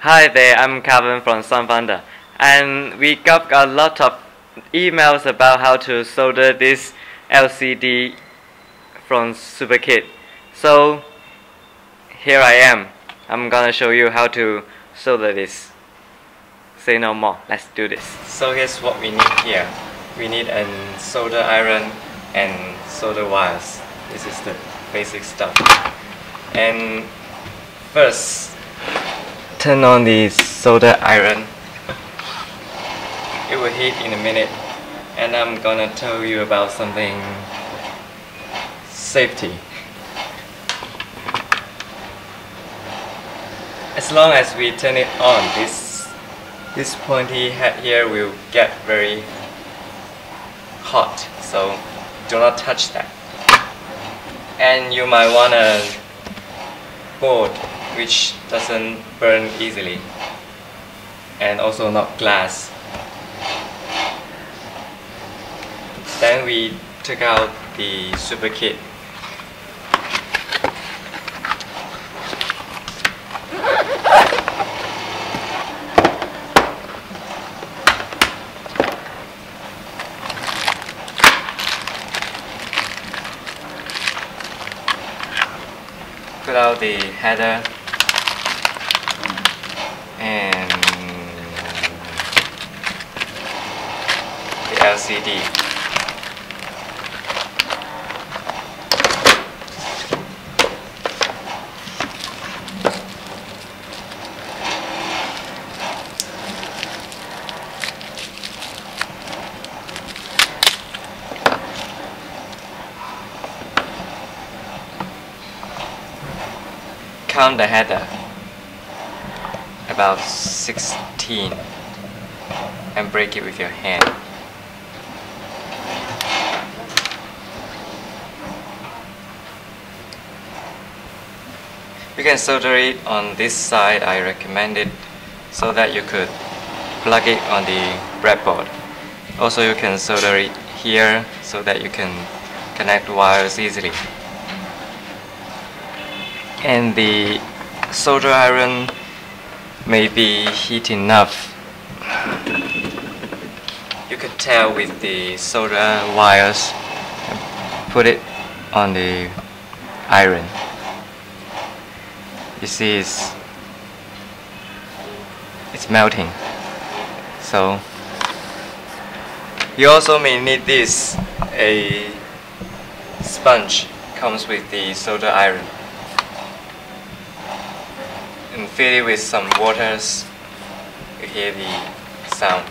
Hi there, I'm Calvin from SunFounder, and we got a lot of emails about how to solder this LCD from SuperKit. So here I am. I'm gonna show you how to solder this. Say no more, let's do this. So here's what we need here. We need a solder iron and solder wires. This is the basic stuff. And first, turn on the solder iron. It will heat in a minute, and I'm gonna tell you about something safety. As long as we turn it on, this pointy head here will get very hot, so do not touch that. And you might want a board which doesn't burn easily, and also not glass. Then we took out the SuperKit. Put out the header and the LCD. Count the header, about 16, and break it with your hand. You can solder it on this side, I recommend it, so that you could plug it on the breadboard. Also you can solder it here so that you can connect wires easily. And the solder iron may be heat enough. You could tell with the solder wires and put it on the iron. You see it's melting. So you also may need this. A sponge comes with the solder iron. And fill it with some waters. You hear the sound.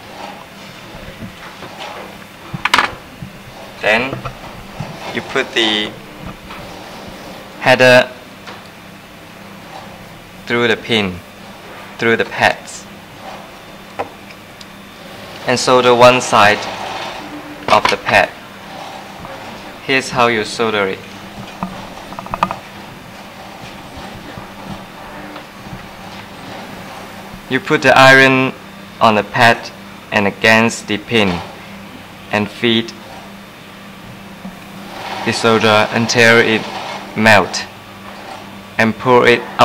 Then you put the header through the pin, through the pads, and solder one side of the pad. Here's how you solder it. You put the iron on the pad and against the pin and feed the solder until it melts, and pour it up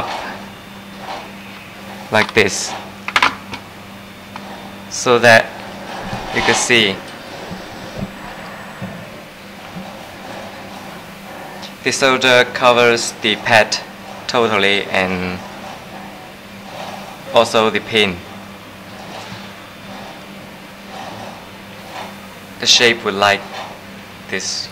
like this so that you can see the solder covers the pad totally, and also the pin. The shape would like this.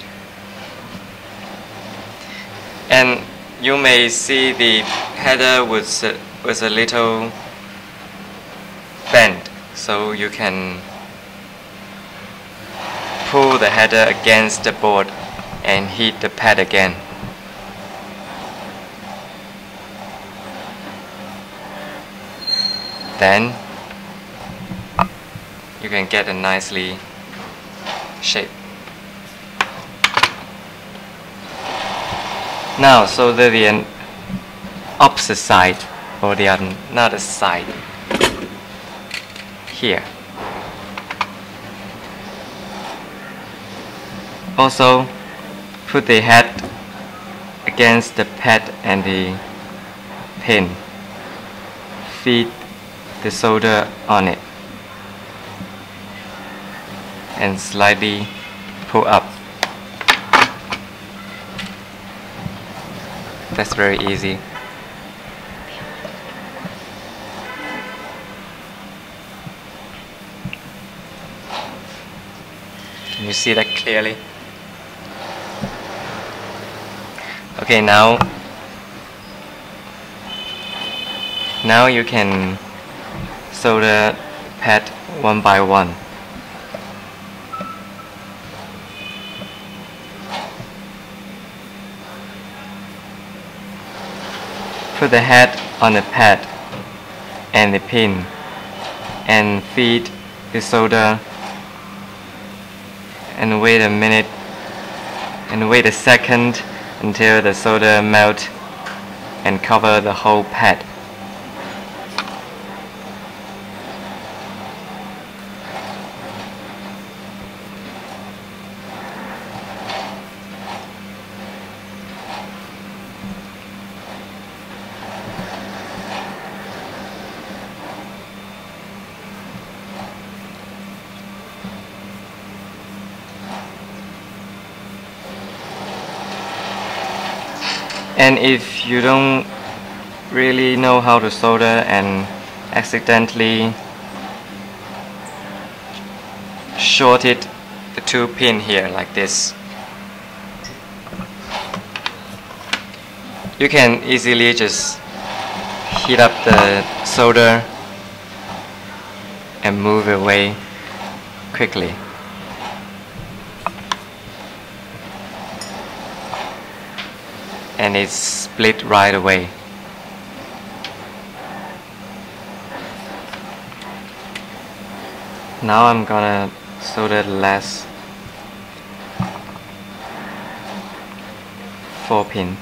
And you may see the header was a little bent, so you can pull the header against the board and hit the pad again. Then you can get a nicely shape. Now solder the opposite side, or the another side here. Also put the head against the pad and the pin. Feed the solder on it and slightly pull up. That's very easy. Can you see that clearly? Okay, now you can solder pad one by one. Put the head on the pad and the pin and feed the solder and wait a minute and wait a second until the solder melts and cover the whole pad. And if you don't really know how to solder and accidentally shorted the two pin here like this, you can easily just heat up the solder and move it away quickly. And it's split right away. Now I'm gonna solder the last 4 pin.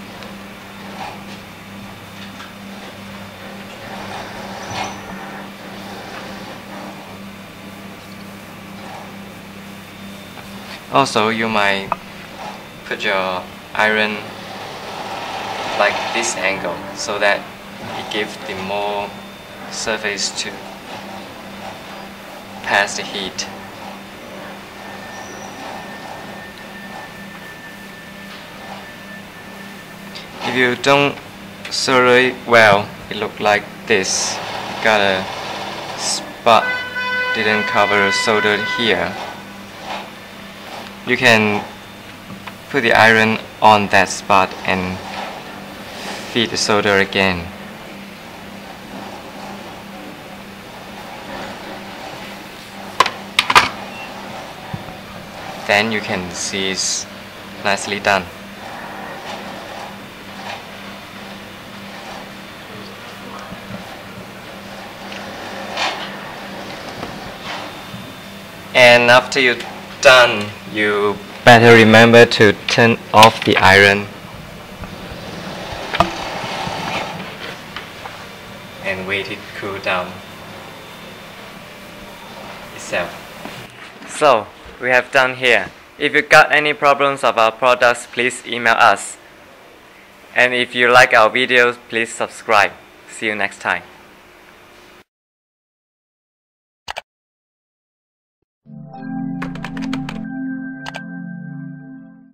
Also, you might put your iron like this angle so that it gives the more surface to pass the heat. If you don't solder it well, it looks like this. You got a spot didn't cover soldered here. You can put the iron on that spot and feed the solder again. Then you can see it's nicely done. And after you're done, you better remember to turn off the iron and wait it cool down itself. So we have done here. If you got any problems of our products, please email us. And if you like our videos, please subscribe. See you next time.